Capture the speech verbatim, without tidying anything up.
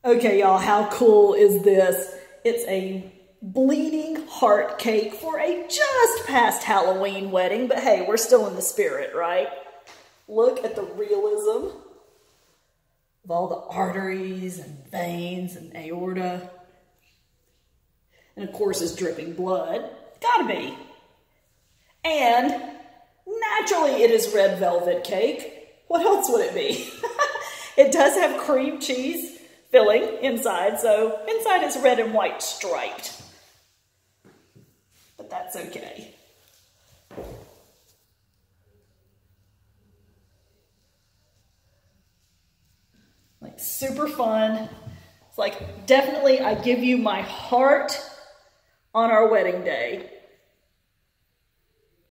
Okay, y'all, how cool is this? It's a bleeding heart cake for a just past Halloween wedding, but hey, we're still in the spirit, right? Look at the realism of all the arteries and veins and aorta. And of course, it's dripping blood. Gotta be. And naturally, it is red velvet cake. What else would it be? It does have cream cheese filling inside, so inside is red and white striped. But that's okay. Like super fun. It's like definitely I give you my heart on our wedding day.